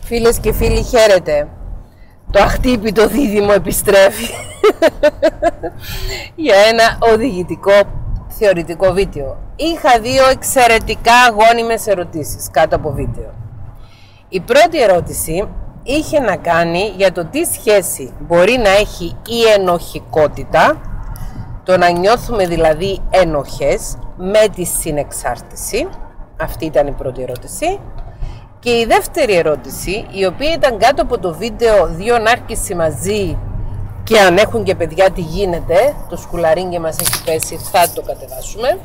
Φίλες και φίλοι, χαίρετε. Το αχτύπητο δίδυμο επιστρέφει για ένα οδηγητικό θεωρητικό βίντεο. Είχα δύο εξαιρετικά γόνιμες ερωτήσεις κάτω από βίντεο. Η πρώτη ερώτηση είχε να κάνει για το τι σχέση μπορεί να έχει η ενοχικότητα, το να νιώθουμε δηλαδή ενοχές, με τη συνεξάρτηση. Αυτή ήταν η πρώτη ερώτηση. Και η δεύτερη ερώτηση, η οποία ήταν κάτω από το βίντεο δύο ανάρκησοι μαζί και αν έχουν και παιδιά τι γίνεται, το σκουλαρίνγκι μας έχει πέσει, θα το κατεβάσουμε.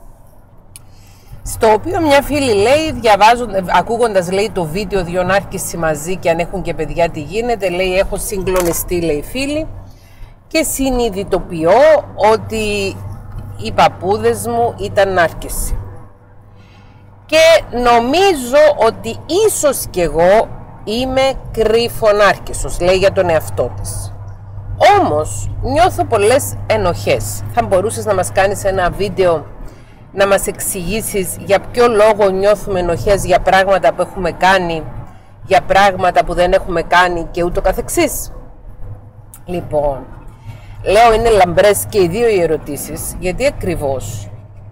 Στο οποίο μια φίλη λέει, ακούγοντας λέει το βίντεο δύο ανάρκησοι μαζί και αν έχουν και παιδιά τι γίνεται, λέει έχω συγκλονιστεί, λέει φίλη, και συνειδητοποιώ ότι οι παππούδες μου ήταν νάρκησοι. Και νομίζω ότι ίσως κι εγώ είμαι κρυφονάρκισσος, λέει για τον εαυτό της. Όμως νιώθω πολλές ενοχές. Θα μπορούσες να μας κάνεις ένα βίντεο να μας εξηγήσεις για ποιο λόγο νιώθουμε ενοχές, για πράγματα που έχουμε κάνει, για πράγματα που δεν έχουμε κάνει και ούτω καθεξής? Λοιπόν, λέω είναι λαμπρές και οι δύο οι ερωτήσεις, γιατί ακριβώς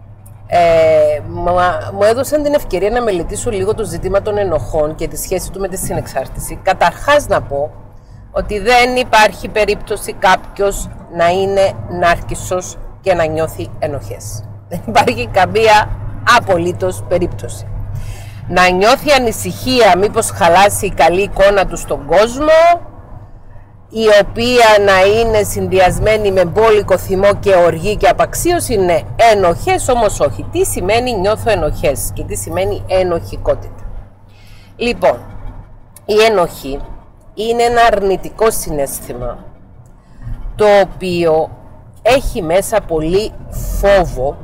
μου έδωσαν την ευκαιρία να μελετήσω λίγο το ζήτημα των ενοχών και τη σχέση του με τη συνεξάρτηση. Καταρχάς να πω ότι δεν υπάρχει περίπτωση κάποιος να είναι νάρκισσος και να νιώθει ενοχές. Δεν υπάρχει καμία απολύτως περίπτωση. Να νιώθει ανησυχία μήπως χαλάσει η καλή εικόνα του στον κόσμο, η οποία να είναι συνδυασμένη με μπόλικο θυμό και οργή και απαξίωση, είναι ενοχές, όμως όχι. Τι σημαίνει νιώθω ενοχές και τι σημαίνει ενοχικότητα? Λοιπόν, η ενοχή είναι ένα αρνητικό συναίσθημα, το οποίο έχει μέσα πολύ φόβο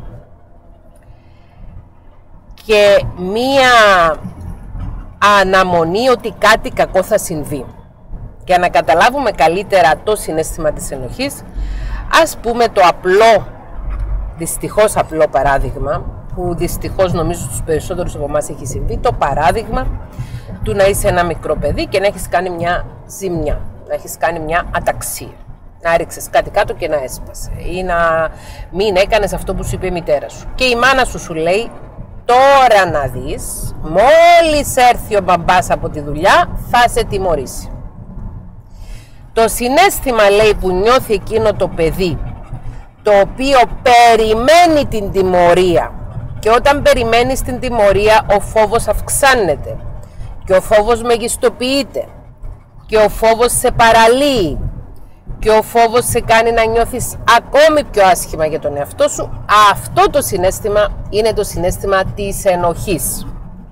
και μία αναμονή ότι κάτι κακό θα συμβεί. Για να καταλάβουμε καλύτερα το συναίσθημα της ενοχής, ας πούμε το απλό, δυστυχώς απλό παράδειγμα, που δυστυχώς νομίζω στους περισσότερους από εμάς έχει συμβεί, το παράδειγμα του να είσαι ένα μικρό παιδί και να έχεις κάνει μια ζημιά, να έχεις κάνει μια αταξία, να ρίξες κάτι κάτω και να έσπασε, ή να μην έκανες αυτό που σου είπε η μητέρα σου. Και η μάνα σου λέει, τώρα να δεις, μόλις έρθει ο μπαμπάς από τη δουλειά θα σε τιμωρήσει. Το συναίσθημα, λέει, που νιώθει εκείνο το παιδί, το οποίο περιμένει την τιμωρία, και όταν περιμένεις την τιμωρία ο φόβος αυξάνεται και ο φόβος μεγιστοποιείται και ο φόβος σε παραλύει και ο φόβος σε κάνει να νιώθεις ακόμη πιο άσχημα για τον εαυτό σου. Αυτό το συναίσθημα είναι το συναίσθημα της ενοχής.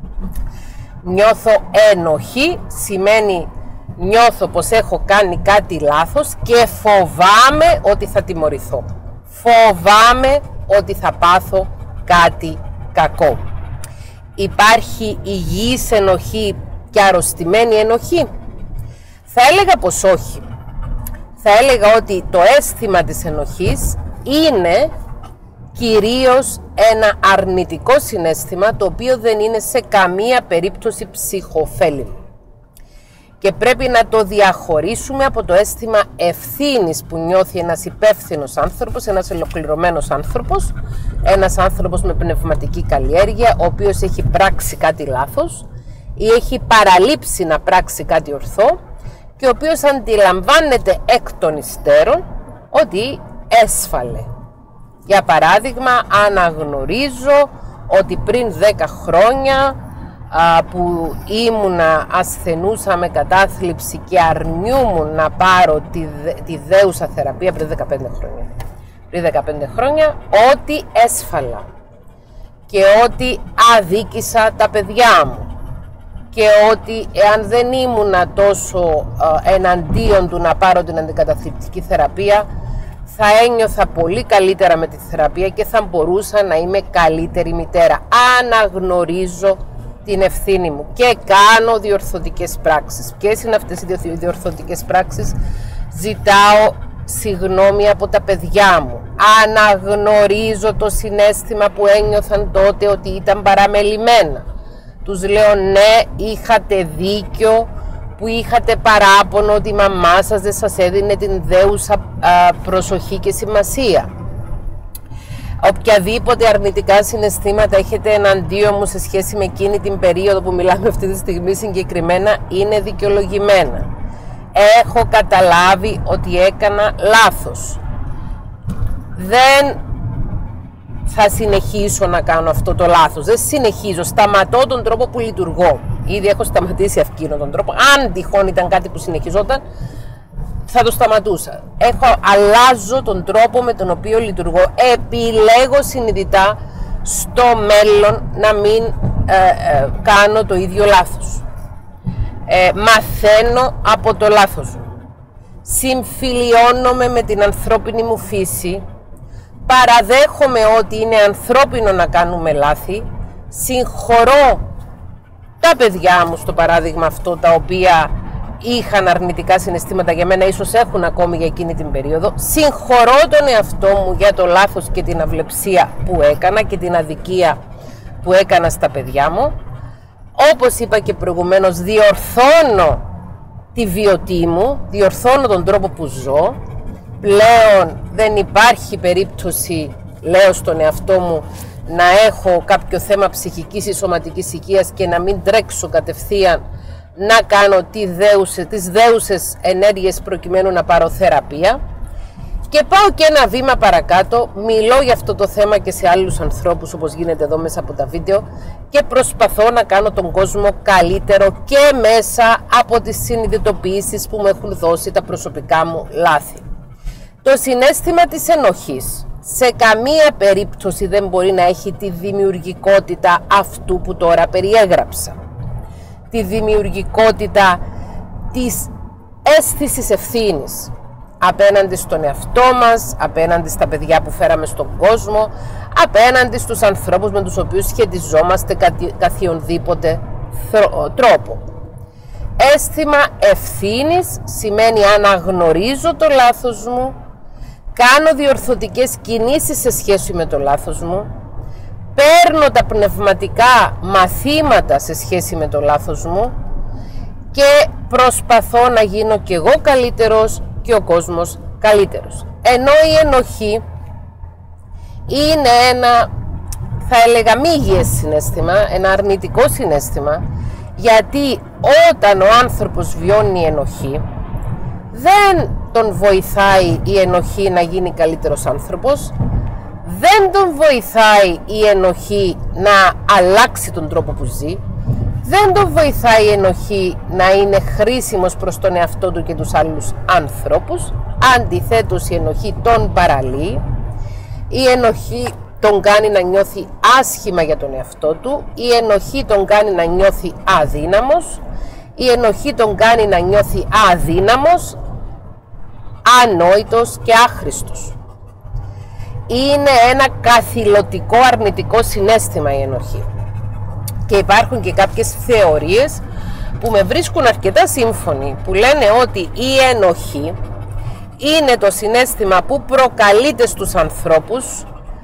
Νιώθω ενοχή σημαίνει νιώθω πως έχω κάνει κάτι λάθος και φοβάμαι ότι θα τιμωρηθώ. Φοβάμαι ότι θα πάθω κάτι κακό. Υπάρχει υγιής ενοχή και αρρωστημένη ενοχή? Θα έλεγα πως όχι. Θα έλεγα ότι το αίσθημα της ενοχής είναι κυρίως ένα αρνητικό συναίσθημα, το οποίο δεν είναι σε καμία περίπτωση ψυχοφέλιμο. Και πρέπει να το διαχωρίσουμε από το αίσθημα ευθύνης που νιώθει ένας υπεύθυνος άνθρωπος, ένας ολοκληρωμένος άνθρωπος, ένας άνθρωπος με πνευματική καλλιέργεια, ο οποίος έχει πράξει κάτι λάθος ή έχει παραλείψει να πράξει κάτι ορθό και ο οποίος αντιλαμβάνεται εκ των υστέρων ότι έσφαλε. Για παράδειγμα, αναγνωρίζω ότι πριν 10 χρόνια που ήμουνα ασθενούσα με κατάθλιψη και αρνιούμουν να πάρω τη δέουσα θεραπεία πριν 15 χρόνια. Πριν 15 χρόνια ότι έσφαλα και ότι αδίκησα τα παιδιά μου και ότι εάν δεν ήμουνα τόσο εναντίον του να πάρω την αντικαταθλιπτική θεραπεία, θα ένιωθα πολύ καλύτερα με τη θεραπεία και θα μπορούσα να είμαι καλύτερη μητέρα. Αναγνωρίζω την ευθύνη μου και κάνω διορθωτικές πράξεις. Ποιες είναι αυτές οι διορθωτικές πράξεις? Ζητάω συγγνώμη από τα παιδιά μου. Αναγνωρίζω το συναίσθημα που ένιωθαν τότε ότι ήταν παραμελημένα. Τους λέω ναι, είχατε δίκιο που είχατε παράπονο ότι η μαμά σας δεν σας έδινε την δέουσα προσοχή και σημασία. Οποιαδήποτε αρνητικά συναισθήματα έχετε εναντίον μου σε σχέση με εκείνη την περίοδο που μιλάμε αυτή τη στιγμή συγκεκριμένα, είναι δικαιολογημένα. Έχω καταλάβει ότι έκανα λάθος. Δεν θα συνεχίσω να κάνω αυτό το λάθος. Δεν συνεχίζω. Σταματώ τον τρόπο που λειτουργώ. Ήδη έχω σταματήσει αυτόν τον τρόπο. Αν τυχόν ήταν κάτι που συνεχιζόταν, θα το σταματούσα. Αλλάζω τον τρόπο με τον οποίο λειτουργώ. Επιλέγω συνειδητά στο μέλλον να μην κάνω το ίδιο λάθος. Μαθαίνω από το λάθος μου. Συμφιλιώνομαι με την ανθρώπινη μου φύση. Παραδέχομαι ότι είναι ανθρώπινο να κάνουμε λάθη. Συγχωρώ τα παιδιά μου, στο παράδειγμα αυτό, τα οποία είχαν αρνητικά συναισθήματα για μένα, ίσως έχουν ακόμη για εκείνη την περίοδο. Συγχωρώ τον εαυτό μου για το λάθος και την αυλεψία που έκανα και την αδικία που έκανα στα παιδιά μου. Όπως είπα και προηγουμένως, διορθώνω τη βιωτή μου, διορθώνω τον τρόπο που ζω. Πλέον δεν υπάρχει περίπτωση, λέω στον εαυτό μου, να έχω κάποιο θέμα ψυχικής ή σωματικής υγείας και να μην τρέξω κατευθείαν να κάνω τις δέουσες ενέργειες προκειμένου να πάρω θεραπεία. Και πάω και ένα βήμα παρακάτω, μιλώ για αυτό το θέμα και σε άλλους ανθρώπους, όπως γίνεται εδώ μέσα από τα βίντεο, και προσπαθώ να κάνω τον κόσμο καλύτερο και μέσα από τις συνειδητοποιήσεις που μου έχουν δώσει τα προσωπικά μου λάθη. Το συναίσθημα της ενοχής σε καμία περίπτωση δεν μπορεί να έχει τη δημιουργικότητα αυτού που τώρα περιέγραψα. Τη δημιουργικότητα της αίσθησης ευθύνης απέναντι στον εαυτό μας, απέναντι στα παιδιά που φέραμε στον κόσμο, απέναντι στους ανθρώπους με τους οποίους σχετιζόμαστε καθιονδήποτε τρόπο. Αίσθημα ευθύνης σημαίνει αναγνωρίζω το λάθος μου, κάνω διορθωτικές κινήσεις σε σχέση με το λάθος μου, παίρνω τα πνευματικά μαθήματα σε σχέση με το λάθος μου και προσπαθώ να γίνω κι εγώ καλύτερος και ο κόσμος καλύτερος. Ενώ η ενοχή είναι ένα, θα έλεγα, μη υγιές συναίσθημα, ένα αρνητικό συναίσθημα, γιατί όταν ο άνθρωπος βιώνει ενοχή, δεν τον βοηθάει η ενοχή να γίνει καλύτερος άνθρωπος, δεν τον βοηθάει η ενοχή να αλλάξει τον τρόπο που ζει, δεν τον βοηθάει η ενοχή να είναι χρήσιμος προς τον εαυτό του και τους άλλους ανθρώπους. Αντιθέτως, η ενοχή τον παραλύει, η ενοχή τον κάνει να νιώθει άσχημα για τον εαυτό του, η ενοχή τον κάνει να νιώθει αδύναμος, η ενοχή τον κάνει να νιώθει αδύναμος, ανόητος και άχρηστος. Είναι ένα καθηλωτικό αρνητικό συναίσθημα η ενοχή. Και υπάρχουν και κάποιες θεωρίες που με βρίσκουν αρκετά σύμφωνοι, που λένε ότι η ενοχή είναι το συναίσθημα που προκαλείται στους ανθρώπους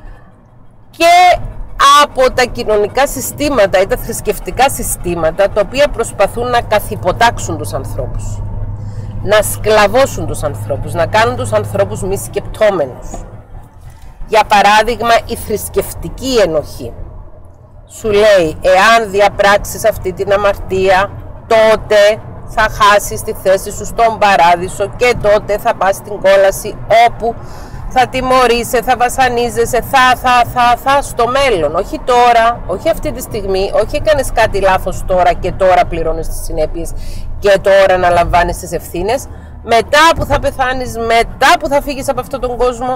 και από τα κοινωνικά συστήματα ή τα θρησκευτικά συστήματα, τα οποία προσπαθούν να καθυποτάξουν τους ανθρώπους, να σκλαβώσουν τους ανθρώπους, να κάνουν τους ανθρώπους μη σκεπτόμενους. Για παράδειγμα, η θρησκευτική ενοχή σου λέει, εάν διαπράξεις αυτή την αμαρτία, τότε θα χάσεις τη θέση σου στον παράδεισο και τότε θα πας στην κόλαση, όπου θα τιμωρείσαι, θα βασανίζεσαι, θα στο μέλλον. Όχι τώρα, όχι αυτή τη στιγμή, όχι έκανες κάτι λάθος τώρα και τώρα πληρώνεις τις συνέπειες και τώρα να λαμβάνεις τις ευθύνες. Μετά που θα πεθάνεις, μετά που θα φύγεις από αυτόν τον κόσμο,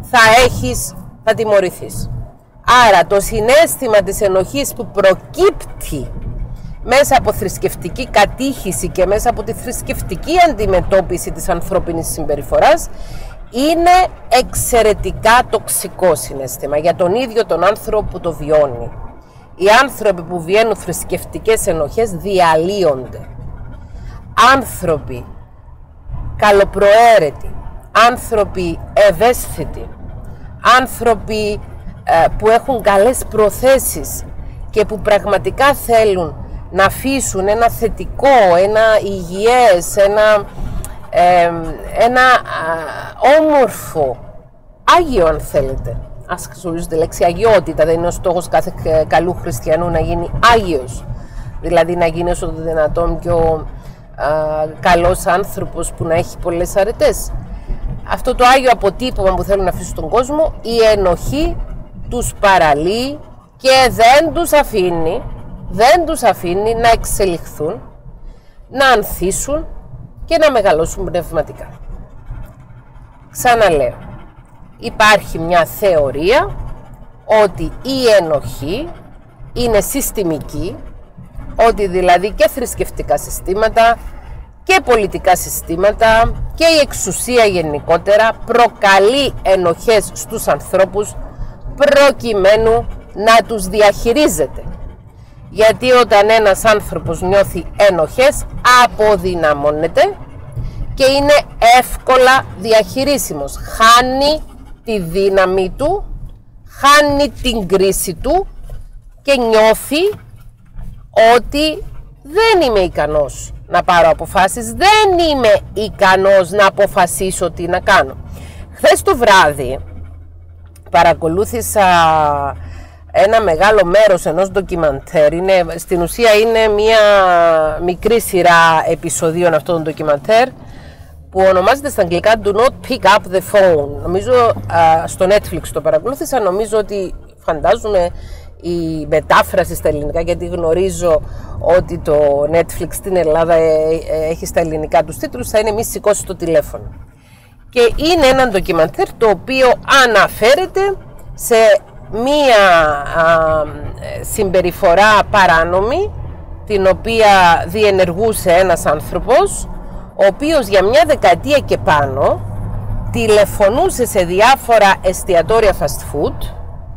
θα τιμωρηθείς. Άρα το συναίσθημα της ενοχής που προκύπτει μέσα από θρησκευτική κατήχηση και μέσα από τη θρησκευτική αντιμετώπιση της ανθρώπινης συμπεριφοράς είναι εξαιρετικά τοξικό συναίσθημα για τον ίδιο τον άνθρωπο που το βιώνει. Οι άνθρωποι που βιώνουν θρησκευτικές ενοχές διαλύονται. Άνθρωποι καλοπροαίρετοι, άνθρωποι ευαίσθητοι, άνθρωποι που έχουν καλές προθέσεις και που πραγματικά θέλουν να αφήσουν ένα θετικό, ένα υγιές, ένα όμορφο, άγιο αν θέλετε. Ας χρησιμοποιήσω τη λέξη αγιότητα, δεν είναι ο στόχος κάθε καλού χριστιανού να γίνει άγιος. Δηλαδή να γίνει όσο το δυνατόν πιο καλός άνθρωπος που να έχει πολλές αρετές. Αυτό το άγιο αποτύπωμα που θέλουν να αφήσουν στον κόσμο, η ενοχή τους παραλύει και δεν τους αφήνει να εξελιχθούν, να ανθίσουν και να μεγαλώσουν πνευματικά. Ξαναλέω, υπάρχει μια θεωρία ότι η ενοχή είναι συστημική, ότι δηλαδή και θρησκευτικά συστήματα και πολιτικά συστήματα και η εξουσία γενικότερα προκαλεί ενοχές στους ανθρώπους προκειμένου να τους διαχειρίζεται. Γιατί όταν ένας άνθρωπος νιώθει ενοχές αποδυναμώνεται και είναι εύκολα διαχειρίσιμος. Χάνει τη δύναμη του, χάνει την κρίση του και νιώθει ότι δεν είμαι ικανός να πάρω αποφάσεις, δεν είμαι ικανός να αποφασίσω τι να κάνω. Χθες το βράδυ παρακολούθησα ένα μεγάλο μέρος ενός ντοκιμαντέρ. Στην ουσία είναι μια μικρή σειρά επεισοδίων αυτών των ντοκιμαντέρ που ονομάζεται στα αγγλικά Do Not Pick Up the Phone. Νομίζω στο Netflix το παρακολούθησα, νομίζω ότι φαντάζομαι η μετάφραση στα ελληνικά, γιατί γνωρίζω ότι το Netflix στην Ελλάδα έχει στα ελληνικά τους τίτλους, θα είναι «Μη σηκώσεις το τηλέφωνο». Και είναι ένα ντοκιμαντέρ το οποίο αναφέρεται σε μία συμπεριφορά παράνομη την οποία διενεργούσε ένας άνθρωπος, ο οποίος για μια δεκαετία και πάνω τηλεφωνούσε σε διάφορα εστιατόρια fast food,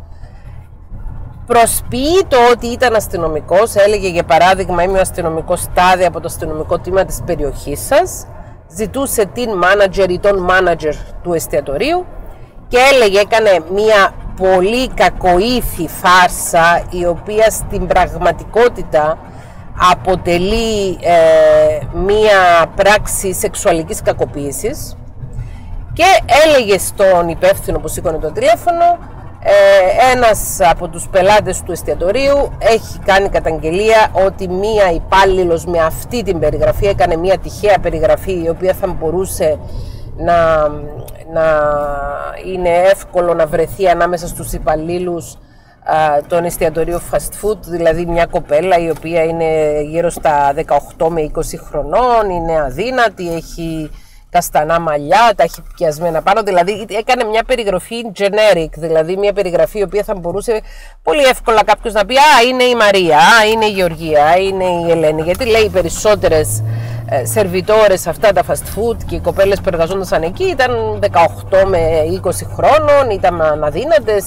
προσποιεί το ότι ήταν αστυνομικός, έλεγε για παράδειγμα είμαι ο αστυνομικός τάδε από το αστυνομικό τμήμα της περιοχής σας, ζητούσε την manager ή τον manager του εστιατορίου και έλεγε, έκανε μια πολύ κακοήθη φάρσα η οποία στην πραγματικότητα αποτελεί μια πράξη σεξουαλικής κακοποίησης και έλεγε στον υπεύθυνο που σήκωνε το τηλέφωνο, ένας από τους πελάτες του εστιατορίου έχει κάνει καταγγελία ότι μία υπάλληλος με αυτή την περιγραφή έκανε μία τυχαία περιγραφή η οποία θα μπορούσε να είναι εύκολο να βρεθεί ανάμεσα στους υπαλλήλους των εστιατορίου fast food, δηλαδή μια κοπέλα η οποία είναι γύρω στα 18 με 20 χρονών, είναι αδύνατη, έχει καστανά μαλλιά, τα έχει πιασμένα πάνω, δηλαδή έκανε μια περιγραφή generic, δηλαδή μια περιγραφή η οποία θα μπορούσε πολύ εύκολα κάποιος να πει «Α, είναι η Μαρία, α, είναι η Γεωργία, είναι η Ελένη», γιατί λέει οι περισσότερες σερβιτόρες αυτά τα fast food και οι κοπέλες που εργαζόντουσαν εκεί ήταν 18 με 20 χρόνων, ήταν αδύνατες,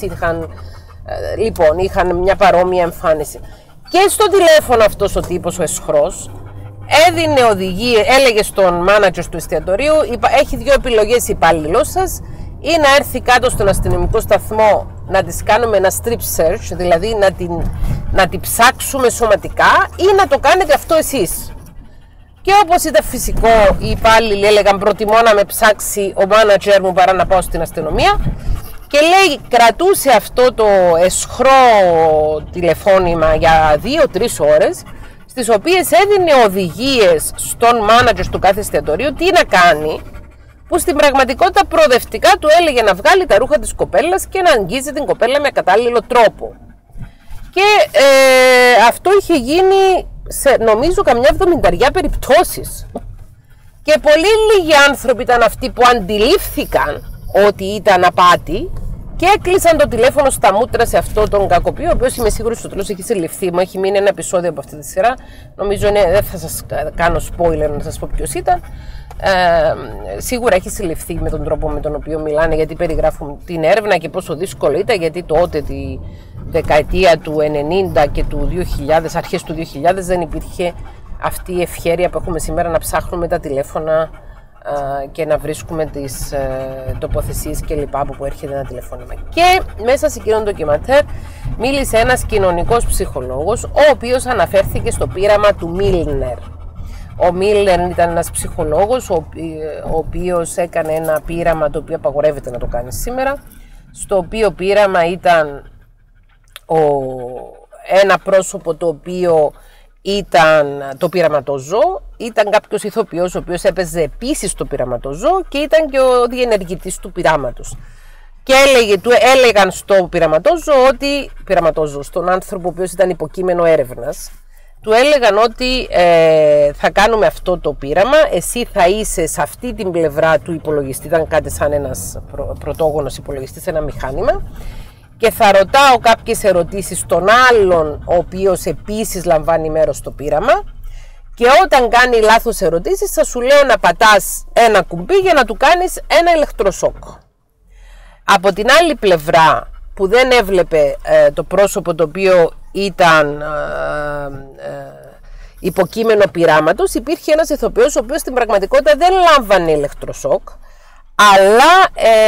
είχαν μια παρόμοια εμφάνιση. Και στο τηλέφωνο αυτός ο τύπος, ο εσχρός, έδινε οδηγίες, έλεγε στον manager του εστιατορίου, έχει δύο επιλογές υπάλληλός σας, ή να έρθει κάτω στον αστυνομικό σταθμό να της κάνουμε ένα strip search, δηλαδή να την ψάξουμε σωματικά, ή να το κάνετε αυτό εσείς. Και όπως ήταν φυσικό, οι υπάλληλοι έλεγαν προτιμώ να με ψάξει ο manager μου παρά να πάω στην αστυνομία. Και λέει, κρατούσε αυτό το εσχρό τηλεφώνημα για 2-3 ώρες, στις οποίες έδινε οδηγίες στον manager του κάθε εστιατορίου τι να κάνει, που στην πραγματικότητα προοδευτικά του έλεγε να βγάλει τα ρούχα της κοπέλας και να αγγίζει την κοπέλα με κατάλληλο τρόπο. Και αυτό είχε γίνει σε νομίζω καμιά 70 περιπτώσεις. Και πολύ λίγοι άνθρωποι ήταν αυτοί που αντιλήφθηκαν ότι ήταν απάτη και έκλεισαν το τηλέφωνο στα μούτρα σε αυτό τον κακοποιό, ο οποίος είμαι σίγουρος στο τέλος έχει συλληφθεί. Μου έχει μείνει ένα επεισόδιο από αυτή τη σειρά. Νομίζω δεν θα σας κάνω spoiler να σας πω ποιος ήταν. Σίγουρα έχει συλληφθεί με τον τρόπο με τον οποίο μιλάνε, γιατί περιγράφουν την έρευνα και πόσο δύσκολο ήταν, γιατί τότε τη δεκαετία του 90 και του 2000, αρχές του 2000 δεν υπήρχε αυτή η ευχέρεια που έχουμε σήμερα να ψάχνουμε τα τηλέφωνα και να βρίσκουμε τις τοποθεσίες και λοιπά από που έρχεται ένα τηλεφώνημα. Και μέσα σε εκείνο το ντοκιμαντέρ μίλησε ένας κοινωνικός ψυχολόγος, ο οποίος αναφέρθηκε στο πείραμα του Μίλνερ. Ο Μίλνερ ήταν ένας ψυχολόγος, ο οποίος έκανε ένα πείραμα το οποίο απαγορεύεται να το κάνει σήμερα, στο οποίο πείραμα ήταν ένα πρόσωπο το οποίο ήταν το πειραματόζωο, ήταν κάποιος ηθοποιός ο οποίος έπαιζε επίσης το πειραματόζωο και ήταν και ο διενεργητής του πειράματος. Και έλεγαν στο πειραματόζωο, στον άνθρωπο ο οποίος ήταν υποκείμενο έρευνας, του έλεγαν ότι θα κάνουμε αυτό το πείραμα, εσύ θα είσαι σε αυτή την πλευρά του υπολογιστή, ήταν κάτι σαν ένας πρωτόγονος υπολογιστής, ένα μηχάνημα, και θα ρωτάω κάποιες ερωτήσεις στον άλλον, ο οποίος επίσης λαμβάνει μέρος στο πείραμα, και όταν κάνει λάθος ερωτήσεις θα σου λέω να πατάς ένα κουμπί για να του κάνεις ένα ηλεκτροσόκ. Από την άλλη πλευρά, που δεν έβλεπε το πρόσωπο το οποίο ήταν υποκείμενο πειράματος, υπήρχε ένας ηθοποιός ο οποίος στην πραγματικότητα δεν λάμβανε ηλεκτροσόκ, αλλά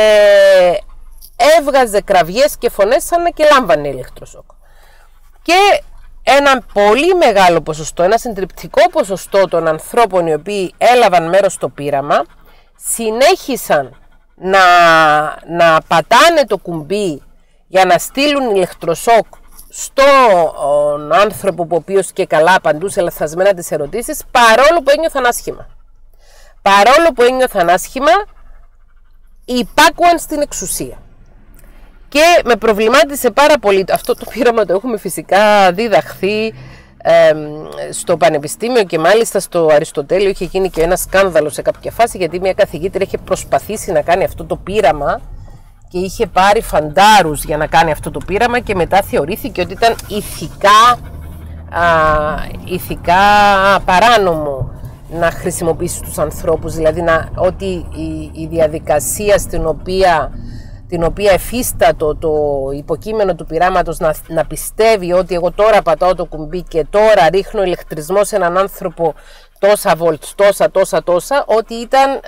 έβγαζε κραυγές και φωνές σαν να και λάμβανε ηλεκτροσόκ. Και ένα πολύ μεγάλο ποσοστό, ένα συντριπτικό ποσοστό των ανθρώπων οι οποίοι έλαβαν μέρος στο πείραμα συνέχισαν να πατάνε το κουμπί για να στείλουν ηλεκτροσόκ στον άνθρωπο ο οποίος και καλά απαντούσε λαθασμένα τις ερωτήσεις, παρόλο που ένιωθαν άσχημα. Παρόλο που ένιωθαν άσχημα, υπάκουαν στην εξουσία. Και με προβλημάτισε πάρα πολύ. Αυτό το πείραμα το έχουμε φυσικά διδαχθεί στο πανεπιστήμιο και μάλιστα στο Αριστοτέλειο είχε γίνει και ένα σκάνδαλο σε κάποια φάση, γιατί μια καθηγήτρια είχε προσπαθήσει να κάνει αυτό το πείραμα και είχε πάρει φαντάρους για να κάνει αυτό το πείραμα και μετά θεωρήθηκε ότι ήταν ηθικά παράνομο να χρησιμοποιήσει τους ανθρώπους, δηλαδή ότι η διαδικασία την οποία εφίστατο το υποκείμενο του πειράματος να πιστεύει ότι εγώ τώρα πατάω το κουμπί και τώρα ρίχνω ηλεκτρισμό σε έναν άνθρωπο τόσα βολτ, τόσα, ότι ήταν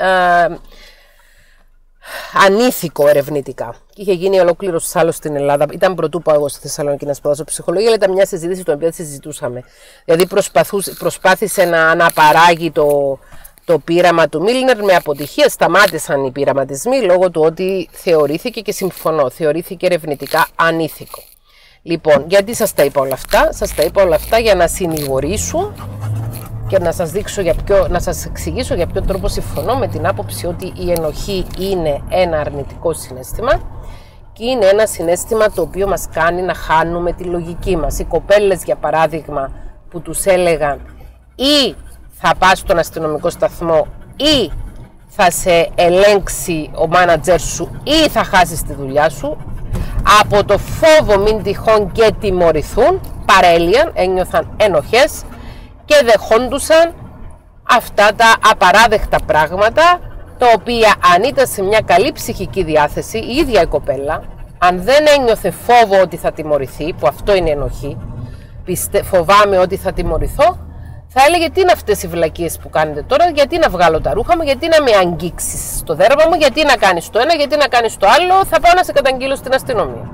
ανήθικο ερευνητικά. Και είχε γίνει ολόκληρος άλλος στην Ελλάδα. Ήταν πρωτού πάω εγώ στη Θεσσαλονίκη να σπουδάσω ψυχολογία, αλλά ήταν μια συζήτηση την οποία συζητούσαμε. Δηλαδή προσπάθησε να αναπαράγει το πείραμα του Μίλνερ με αποτυχία. Σταμάτησαν οι πειραματισμοί λόγω του ότι θεωρήθηκε, και συμφωνώ, θεωρήθηκε ερευνητικά ανήθικο. Λοιπόν, γιατί σας τα είπα όλα αυτά? Σας τα είπα όλα αυτά για να συνηγορήσω και να σας εξηγήσω για ποιο τρόπο συμφωνώ με την άποψη ότι η ενοχή είναι ένα αρνητικό συναίσθημα και είναι ένα συναίσθημα το οποίο μας κάνει να χάνουμε τη λογική μας. Οι κοπέλες, για παράδειγμα, που τους έλεγαν ή θα πας στον αστυνομικό σταθμό ή θα σε ελέγξει ο μάνατζερ σου ή θα χάσεις τη δουλειά σου, από το φόβο μην τυχόν και τιμωρηθούν, παρέλυαν, ένιωθαν ενοχές και δεχόντουσαν αυτά τα απαράδεκτα πράγματα, τα οποία αν ήταν σε μια καλή ψυχική διάθεση, η ίδια η κοπέλα, αν δεν ένιωθε φόβο ότι θα τιμωρηθεί, που αυτό είναι ενοχή, φοβάμαι ότι θα τιμωρηθώ, θα έλεγε τι είναι αυτές οι βλακίες που κάνετε τώρα, γιατί να βγάλω τα ρούχα μου, γιατί να με αγγίξεις στο δέρμα μου, γιατί να κάνεις το ένα, γιατί να κάνεις το άλλο, θα πάω να σε καταγγείλω στην αστυνομία.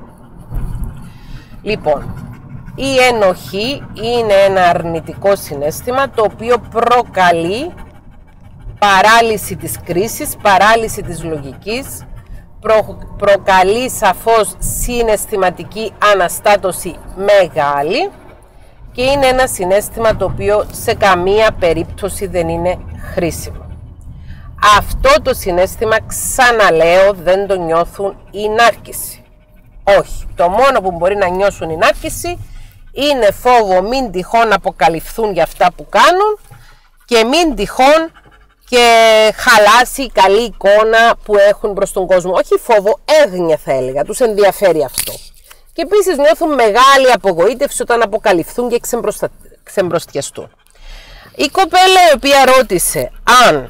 Λοιπόν, η ενοχή είναι ένα αρνητικό συναίσθημα το οποίο προκαλεί παράλυση της κρίσης, παράλυση της λογικής, προκαλεί σαφώς συναισθηματική αναστάτωση μεγάλη και είναι ένα συναίσθημα το οποίο σε καμία περίπτωση δεν είναι χρήσιμο. Αυτό το συναίσθημα, ξαναλέω, δεν το νιώθουν οι νάρκισσοι. Όχι, το μόνο που μπορεί να νιώσουν οι νάρκισσοι είναι φόβο μην τυχόν αποκαλυφθούν για αυτά που κάνουν και μην τυχόν και χαλάσει η καλή εικόνα που έχουν προς τον κόσμο. Όχι φόβο, έγνοια θα έλεγα, τους ενδιαφέρει αυτό. Και επίσης νιώθουν μεγάλη απογοήτευση όταν αποκαλυφθούν και ξεμπροστιαστούν. Η κοπέλα η οποία ρώτησε αν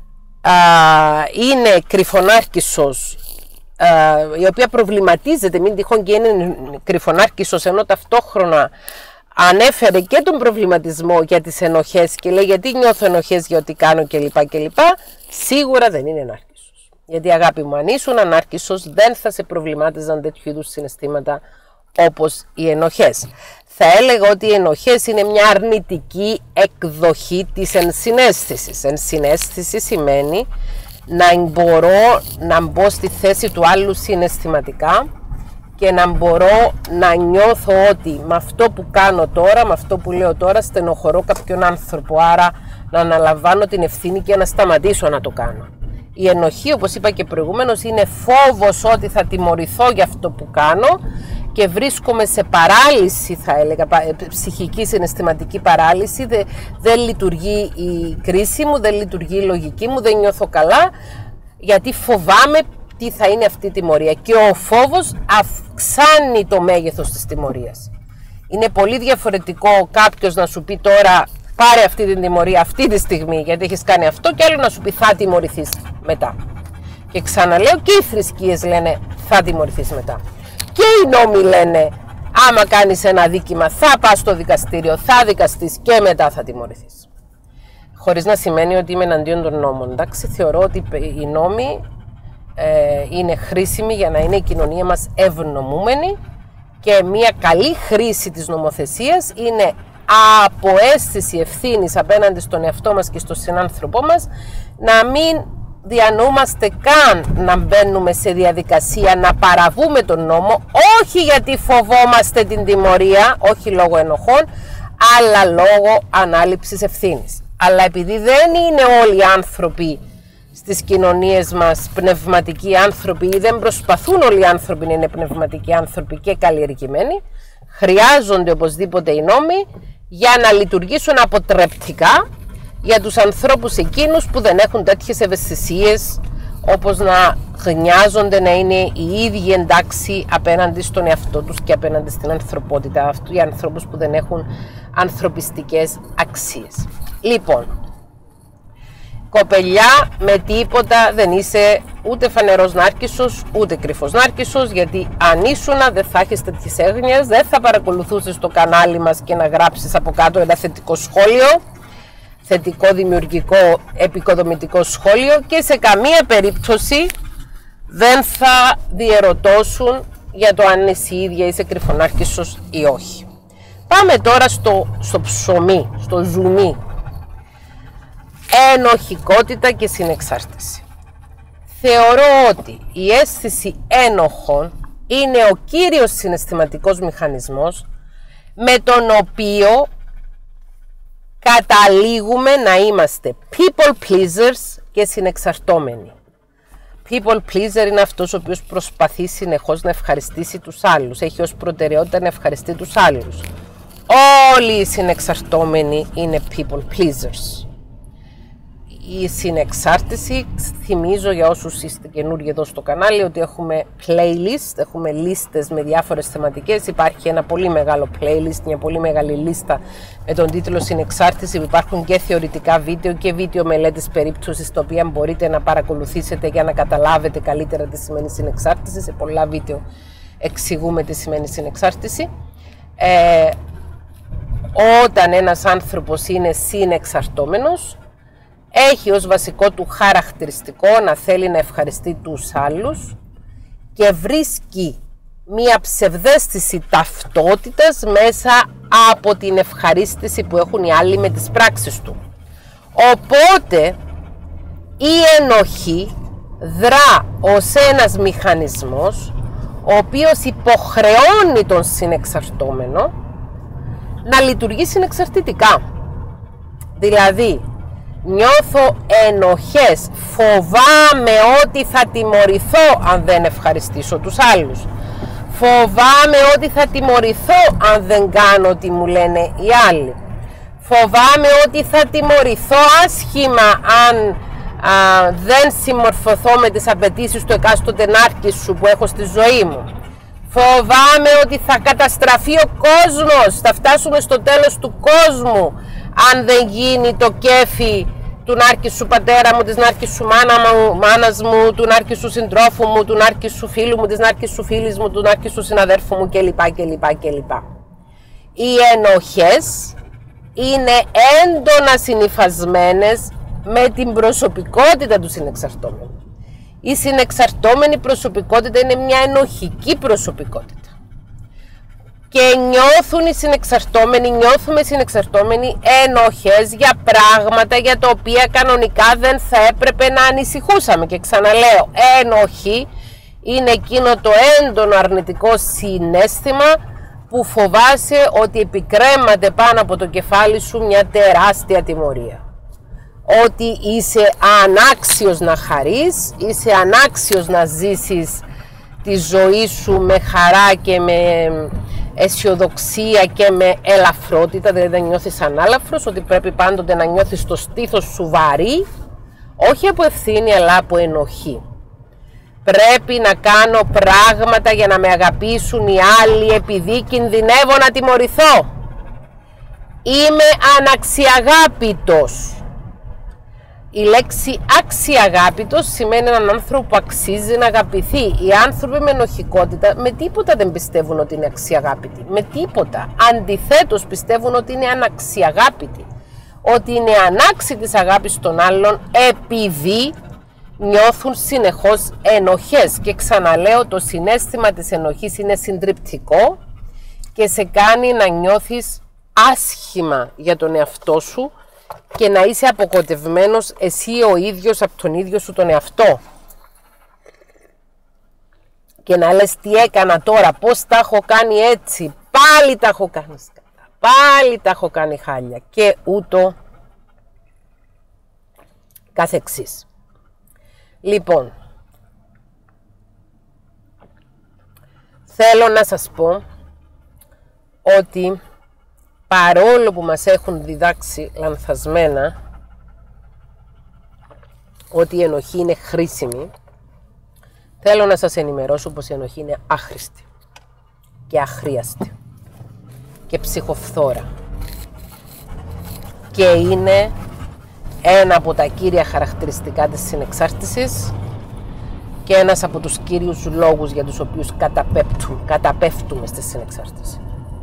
είναι κρυφονάρκισσος, η οποία προβληματίζεται μην τυχόν και είναι κρυφονάρκισσος, ενώ ταυτόχρονα ανέφερε και τον προβληματισμό για τις ενοχές και λέει γιατί νιώθω ενοχές για ό,τι κάνω κλπ. Σίγουρα δεν είναι νάρκισσος. Γιατί αγάπη μου, αν ήσουν ανάρκισσος δεν θα σε προβλημάτιζαν τέτοιου είδους συναισθήματα όπως οι ενοχές. Θα έλεγα ότι οι ενοχές είναι μια αρνητική εκδοχή της ενσυναίσθησης. Ενσυναίσθηση σημαίνει να μπορώ να μπω στη θέση του άλλου συναισθηματικά και να μπορώ να νιώθω ότι με αυτό που κάνω τώρα, με αυτό που λέω τώρα, στενοχωρώ κάποιον άνθρωπο, άρα να αναλαμβάνω την ευθύνη και να σταματήσω να το κάνω. Η ενοχή, όπως είπα και προηγουμένως, είναι φόβος ότι θα τιμωρηθώ για αυτό που κάνω και βρίσκομαι σε παράλυση, θα έλεγα, ψυχική συναισθηματική παράλυση, δεν λειτουργεί η κρίση μου, δεν λειτουργεί η λογική μου, δεν νιώθω καλά, γιατί φοβάμαι τι θα είναι αυτή η τιμωρία. Και ο φόβος αυξάνει το μέγεθος της τιμωρίας. Είναι πολύ διαφορετικό κάποιος να σου πει τώρα πάρε αυτή την τιμωρία αυτή τη στιγμή γιατί έχεις κάνει αυτό, και άλλο να σου πει θα τιμωρηθείς μετά. Και ξαναλέω, και οι θρησκείες λένε θα τιμωρηθείς μετά. Και οι νόμοι λένε άμα κάνεις ένα αδίκημα θα πας στο δικαστήριο, θα δικαστείς και μετά θα τιμωρηθείς. Χωρίς να σημαίνει ότι είμαι εναντίον των νόμων. Εντάξει, θεωρώ ότι οι νόμοι είναι χρήσιμοι για να είναι η κοινωνία μας ευνομούμενη, και μια καλή χρήση της νομοθεσίας είναι από αίσθηση ευθύνης απέναντι στον εαυτό μας και στον συνάνθρωπό μας, να μην διανοούμαστε καν να μπαίνουμε σε διαδικασία να παραβούμε τον νόμο, όχι γιατί φοβόμαστε την τιμωρία, όχι λόγω ενοχών, αλλά λόγω ανάληψης ευθύνης. Αλλά επειδή δεν είναι όλοι οι άνθρωποι στις κοινωνίες μας πνευματικοί άνθρωποι, ή δεν προσπαθούν όλοι οι άνθρωποι να είναι πνευματικοί άνθρωποι και καλλιεργημένοι, χρειάζονται οπωσδήποτε οι νόμοι για να λειτουργήσουν αποτρεπτικά για τους ανθρώπους εκείνους που δεν έχουν τέτοιες ευαισθησίες, όπως να γνιάζονται να είναι οι ίδιοι εντάξει απέναντι στον εαυτό τους και απέναντι στην ανθρωπότητα, αυτού οι ανθρώπους που δεν έχουν ανθρωπιστικές αξίες. Λοιπόν, κοπελιά, με τίποτα δεν είσαι ούτε φανερός νάρκισσος, ούτε κρυφός νάρκισσος, γιατί αν ήσουνα δεν θα έχεις τέτοιες έγνοιες, δεν θα παρακολουθούσες το κανάλι μας και να γράψεις από κάτω ένα θετικό σχόλιο, θετικό, δημιουργικό, επικοδομητικό σχόλιο, και σε καμία περίπτωση δεν θα διερωτώσουν για το αν εσύ ίδια είσαι κρυφονάρκισσος ή όχι. Πάμε τώρα στο ψωμί, στο ζουμί. Ενοχικότητα και συνεξάρτηση. Θεωρώ ότι η αίσθηση ένοχων είναι ο κύριος συναισθηματικός μηχανισμός με τον οποίο καταλήγουμε να είμαστε people pleasers και συνεξαρτώμενοι. People pleaser είναι αυτός ο οποίος προσπαθεί συνεχώς να ευχαριστήσει τους άλλους, έχει ως προτεραιότητα να ευχαριστεί τους άλλους. Όλοι οι συνεξαρτώμενοι είναι people pleasers. Η συνεξάρτηση, θυμίζω για όσους είστε καινούργιοι εδώ στο κανάλι, ότι έχουμε playlist, έχουμε λίστες με διάφορες θεματικές. Υπάρχει ένα πολύ μεγάλο playlist, μια πολύ μεγάλη λίστα με τον τίτλο Συνεξάρτηση. Υπάρχουν και θεωρητικά βίντεο και βίντεο μελέτες περίπτωσης, τα οποία μπορείτε να παρακολουθήσετε για να καταλάβετε καλύτερα τι σημαίνει συνεξάρτηση. Σε πολλά βίντεο εξηγούμε τι σημαίνει συνεξάρτηση. Όταν ένας άνθρωπος είναι συνεξαρτώμενος, έχει ως βασικό του χαρακτηριστικό να θέλει να ευχαριστεί τους άλλους και βρίσκει μία ψευδαίσθηση ταυτότητας μέσα από την ευχαρίστηση που έχουν οι άλλοι με τις πράξεις του. Οπότε η ενοχή δρά ως ένας μηχανισμός ο οποίος υποχρεώνει τον συνεξαρτώμενο να λειτουργεί συνεξαρτητικά. Δηλαδή, νιώθω ενοχές, φοβάμαι ότι θα τιμωρηθώ αν δεν ευχαριστήσω τους άλλους. Φοβάμαι ότι θα τιμωρηθώ αν δεν κάνω ό,τι μου λένε οι άλλοι. Φοβάμαι ότι θα τιμωρηθώ άσχημα αν δεν συμμορφωθώ με τις απαιτήσεις του εκάστοτε νάρκισσου που έχω στη ζωή μου. Φοβάμαι ότι θα καταστραφεί ο κόσμος, θα φτάσουμε στο τέλος του κόσμου αν δεν γίνει το κέφι του νάρκισσου πατέρα μου, της νάρκισσου μάνας μου, του νάρκισσου συντρόφου μου, του νάρκισσου φίλου μου, της νάρκισσου φίλης μου, του νάρκισσου συναδέρφου μου κλπ. οι ενοχές είναι έντονα συνυφασμένες με την προσωπικότητα του συνεξαρτώμενου. Η συνεξαρτώμενη προσωπικότητα είναι μια ενοχική προσωπικότητα. Και νιώθουμε οι συνεξαρτώμενοι ενοχές για πράγματα για τα οποία κανονικά δεν θα έπρεπε να ανησυχούσαμε. Και ξαναλέω, ενοχή είναι εκείνο το έντονο αρνητικό συναίσθημα που φοβάσαι ότι επικρέμαται πάνω από το κεφάλι σου μια τεράστια τιμωρία. Ότι είσαι ανάξιος να χαρείς, είσαι ανάξιος να ζήσεις τη ζωή σου με χαρά και με αισιοδοξία και με ελαφρότητα, δηλαδή δεν νιώθεις ανάλαφρος, ότι πρέπει πάντοτε να νιώθεις το στήθος σου βαρύ, όχι από ευθύνη αλλά από ενοχή. Πρέπει να κάνω πράγματα για να με αγαπήσουν οι άλλοι επειδή κινδυνεύω να τιμωρηθώ. Είμαι αναξιαγάπητος. Η λέξη αξιαγάπητος σημαίνει έναν άνθρωπο που αξίζει να αγαπηθεί. Οι άνθρωποι με ενοχικότητα με τίποτα δεν πιστεύουν ότι είναι αξιαγάπητοι. Με τίποτα. Αντιθέτως πιστεύουν ότι είναι αναξιαγάπητοι. Ότι είναι ανάξιοι της αγάπης των άλλων επειδή νιώθουν συνεχώς ενοχές. Και ξαναλέω, το συναίσθημα της ενοχής είναι συντριπτικό και σε κάνει να νιώθεις άσχημα για τον εαυτό σου και να είσαι αποκοτευμένος εσύ ο ίδιος από τον ίδιο σου τον εαυτό. Και να λες τι έκανα τώρα, πώς τα έχω κάνει έτσι, πάλι τα έχω κάνει σκατά, πάλι τα έχω κάνει χάλια και ούτω καθεξής. Λοιπόν, θέλω να σας πω ότι παρόλο που μας έχουν διδάξει λανθασμένα ότι η ενοχή είναι χρήσιμη, θέλω να σας ενημερώσω πως η ενοχή είναι άχρηστη και αχρίαστη και ψυχοφθόρα και είναι ένα από τα κύρια χαρακτηριστικά της συνεξάρτησης και ένας από τους κύριους λόγους για τους οποίους καταπέφτουμε στη συνεξάρτηση.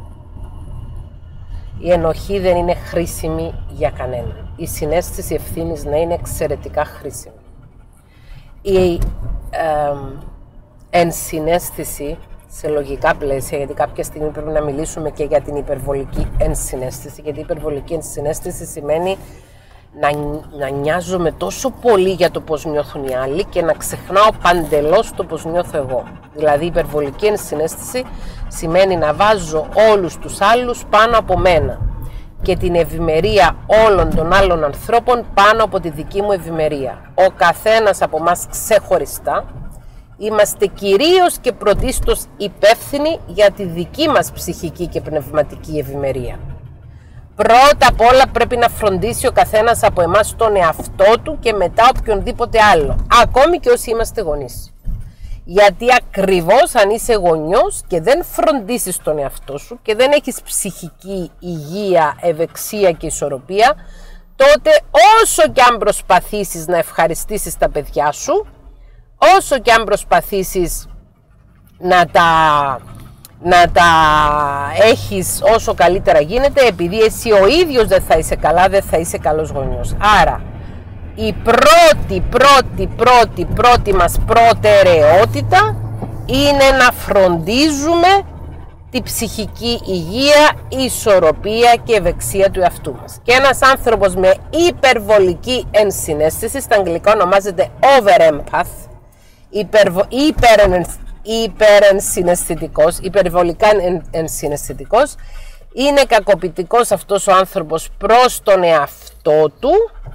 Η ενοχή δεν είναι χρήσιμη για κανέναν. Η συναίσθηση ευθύνης να είναι εξαιρετικά χρήσιμη. Η ενσυναίσθηση σε λογικά πλαίσια, γιατί κάποια στιγμή πρέπει να μιλήσουμε και για την υπερβολική ενσυναίσθηση, γιατί η υπερβολική ενσυναίσθηση σημαίνει να νοιάζομαι τόσο πολύ για το πώς νιώθουν οι άλλοι και να ξεχνάω παντελώς το πώς νιώθω εγώ. Δηλαδή η υπερβολική ενσυναίσθηση σημαίνει να βάζω όλους τους άλλους πάνω από μένα και την ευημερία όλων των άλλων ανθρώπων πάνω από τη δική μου ευημερία. Ο καθένας από εμάς ξεχωριστά είμαστε κυρίως και πρωτίστως υπεύθυνοι για τη δική μας ψυχική και πνευματική ευημερία. Πρώτα απ' όλα πρέπει να φροντίσει ο καθένας από εμάς τον εαυτό του και μετά οποιονδήποτε άλλο, ακόμη και όσοι είμαστε γονείς. Γιατί ακριβώς αν είσαι γονιός και δεν φροντίσεις τον εαυτό σου και δεν έχεις ψυχική υγεία, ευεξία και ισορροπία, τότε όσο και αν προσπαθήσεις να ευχαριστήσεις τα παιδιά σου, όσο και αν προσπαθήσεις να τα έχεις όσο καλύτερα γίνεται, επειδή εσύ ο ίδιος δεν θα είσαι καλά, δεν θα είσαι καλός γονιός. Άρα η πρώτη μας προτεραιότητα είναι να φροντίζουμε τη ψυχική υγεία, ισορροπία και ευεξία του εαυτού μας. Και ένας άνθρωπος με υπερβολική ενσυναίσθηση, στα αγγλικά ονομάζεται over-empath, υπερενσυναισθητικός, υπερβολικά ενσυναισθητικός, είναι κακοποιητικός αυτός ο άνθρωπος προς τον εαυτό του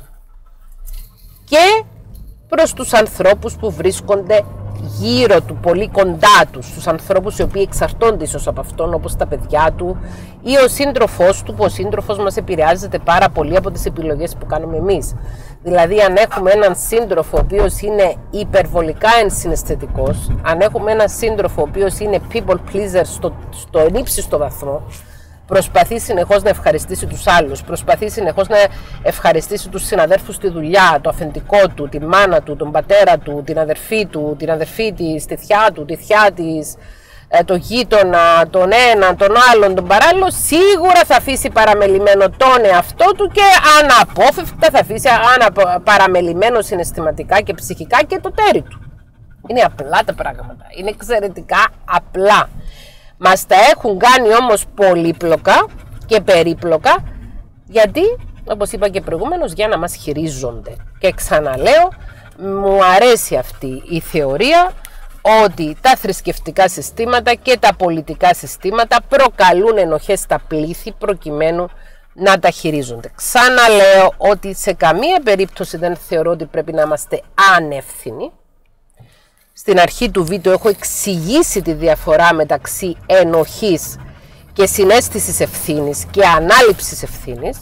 και προς τους ανθρώπους που βρίσκονται γύρω του, πολύ κοντά του, στους ανθρώπους οι οποίοι εξαρτώνται ίσως από αυτόν, όπως τα παιδιά του ή ο σύντροφός του, που ο σύντροφος μας επηρεάζεται πάρα πολύ από τις επιλογές που κάνουμε εμείς. Δηλαδή αν έχουμε έναν σύντροφο ο οποίος είναι υπερβολικά ενσυναισθητικός, αν έχουμε έναν σύντροφο ο οποίος είναι people pleaser στο ύψιστο βαθμό, προσπαθεί συνεχώς να ευχαριστήσει τους άλλους, προσπαθεί συνεχώς να ευχαριστήσει τους συναδέρφους στη δουλειά, το αφεντικό του, τη μάνα του, τον πατέρα του, την αδερφή της, τη θιά του, τη θιά της, το γείτονα, τον έναν, τον άλλον, τον παράλληλο, σίγουρα θα αφήσει παραμελημένο τον εαυτό του και αναπόφευκτα θα αφήσει παραμελημένο συναισθηματικά και ψυχικά και το τέρι του. Είναι απλά τα πράγματα, είναι εξαιρετικά απλά. Μας τα έχουν κάνει όμως πολύπλοκα και περίπλοκα, γιατί, όπως είπα και προηγουμένως, για να μας χειρίζονται. Και ξαναλέω, μου αρέσει αυτή η θεωρία ότι τα θρησκευτικά συστήματα και τα πολιτικά συστήματα προκαλούν ενοχές στα πλήθη προκειμένου να τα χειρίζονται. Ξαναλέω ότι σε καμία περίπτωση δεν θεωρώ ότι πρέπει να είμαστε ανεύθυνοι. Στην αρχή του βίντεο έχω εξηγήσει τη διαφορά μεταξύ ενοχής και συναίσθησης ευθύνης και ανάληψης ευθύνης.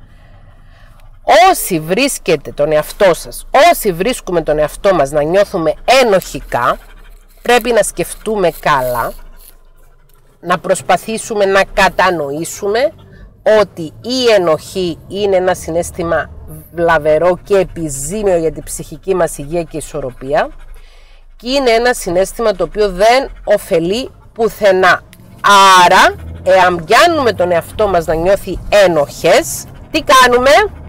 Όσοι βρίσκετε τον εαυτό σας, όσοι βρίσκουμε τον εαυτό μας να νιώθουμε ενοχικά, πρέπει να σκεφτούμε καλά, να προσπαθήσουμε να κατανοήσουμε ότι η ενοχή είναι ένα συναίσθημα βλαβερό και επιζήμιο για την ψυχική μας υγεία και ισορροπία και είναι ένα συναίσθημα το οποίο δεν ωφελεί πουθενά. Άρα, εάν πιάνουμε τον εαυτό μας να νιώθει ένοχες, τι κάνουμε?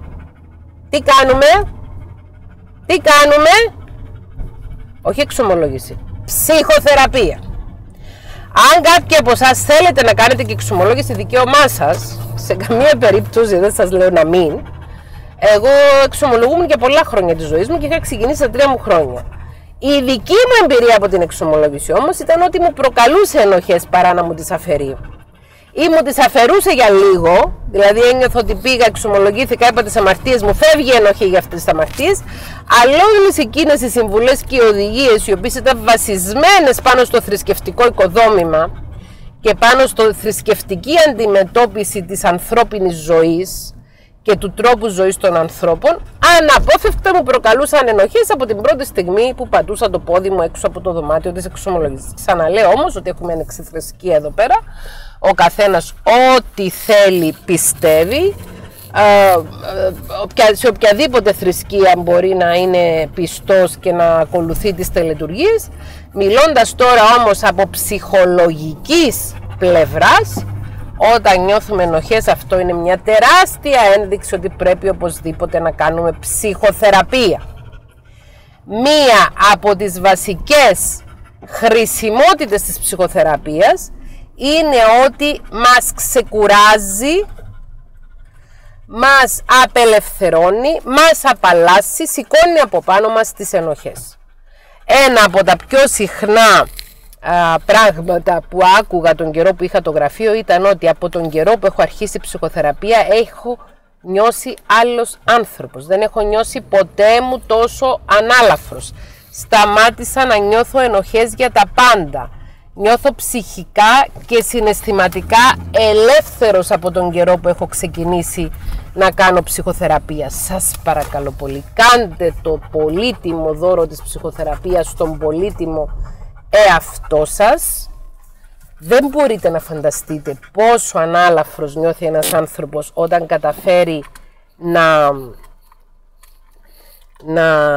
Τι κάνουμε? Όχι εξομολόγηση. Ψυχοθεραπεία. Αν κάποιοι από εσάς θέλετε να κάνετε και εξομολόγηση, δικαίωμά σας, σε καμία περίπτωση δεν σας λέω να μην. Εγώ εξομολογούμαι για πολλά χρόνια της ζωής μου και είχα ξεκινήσει στα 3 μου χρόνια. Η δική μου εμπειρία από την εξομολόγηση όμως ήταν ότι μου προκαλούσε ενοχές παρά να μου τις αφαιρεί. Ή μου τις αφαιρούσε για λίγο, δηλαδή ένιωθω ότι πήγα, εξομολογήθηκα, είπα τις αμαρτίες μου, φεύγει η ενοχή για αυτές τις αμαρτίες, αλλά όλες εκείνες οι συμβουλές και οι οδηγίες οι οποίες ήταν βασισμένες πάνω στο θρησκευτικό οικοδόμημα και πάνω στο θρησκευτική αντιμετώπιση της ανθρώπινης ζωής και του τρόπου ζωής των ανθρώπων, αναπόφευκτα μου προκαλούσαν ενοχές από την πρώτη στιγμή που πατούσα το πόδι μου έξω από το δωμάτιο της εξομολόγησης. Ξαναλέω όμως ότι έχουμε ανεξιθρησκεία εδώ πέρα. Ο καθένας ό,τι θέλει πιστεύει, σε οποιαδήποτε θρησκεία μπορεί να είναι πιστός και να ακολουθεί τις τελετουργίες. Μιλώντας τώρα όμως από ψυχολογικής πλευράς, όταν νιώθουμε ενοχές, αυτό είναι μια τεράστια ένδειξη ότι πρέπει οπωσδήποτε να κάνουμε ψυχοθεραπεία. Μία από τις βασικές χρησιμότητες της ψυχοθεραπείας είναι ότι μας ξεκουράζει, μας απελευθερώνει, μας απαλλάσσει, σηκώνει από πάνω μας τις ενοχές. Ένα από τα πιο συχνά πράγματα που άκουγα τον καιρό που είχα το γραφείο ήταν ότι από τον καιρό που έχω αρχίσει ψυχοθεραπεία έχω νιώσει άλλος άνθρωπος. Δεν έχω νιώσει ποτέ μου τόσο ανάλαφρος. Σταμάτησα να νιώθω ενοχές για τα πάντα. Νιώθω ψυχικά και συναισθηματικά ελεύθερος από τον καιρό που έχω ξεκινήσει να κάνω ψυχοθεραπεία. Σας παρακαλώ πολύ, κάντε το πολύτιμο δώρο της ψυχοθεραπείας στον πολύτιμο εαυτό σας. Δεν μπορείτε να φανταστείτε πόσο ανάλαφρος νιώθει ένας άνθρωπος όταν καταφέρει να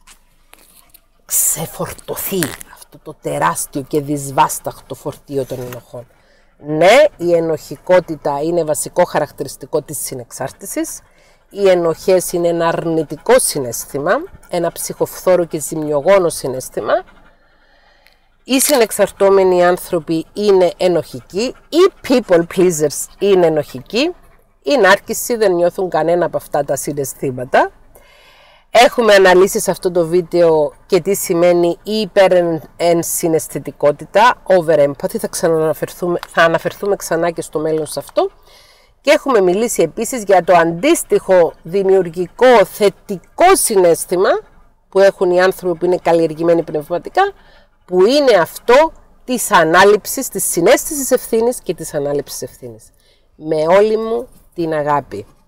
ξεφορτωθεί αυτό το τεράστιο και δυσβάσταχτο φορτίο των ενοχών. Ναι, η ενοχικότητα είναι βασικό χαρακτηριστικό της συνεξάρτησης. Οι ενοχές είναι ένα αρνητικό συναίσθημα, ένα ψυχοφθόρο και ζημιογόνο συναίσθημα. Οι συνεξαρτώμενοι άνθρωποι είναι ενοχικοί, οι people pleasers είναι ενοχικοί, οι νάρκισσοι δεν νιώθουν κανένα από αυτά τα συναισθήματα. Έχουμε αναλύσει σε αυτό το βίντεο και τι σημαίνει υπερενσυναισθητικότητα, over empathy, θα αναφερθούμε ξανά και στο μέλλον σε αυτό. Και έχουμε μιλήσει επίσης για το αντίστοιχο δημιουργικό θετικό συναίσθημα που έχουν οι άνθρωποι που είναι καλλιεργημένοι πνευματικά, που είναι αυτό της ανάληψης, της συναίσθησης ευθύνης και της ανάληψης ευθύνης. Με όλη μου την αγάπη.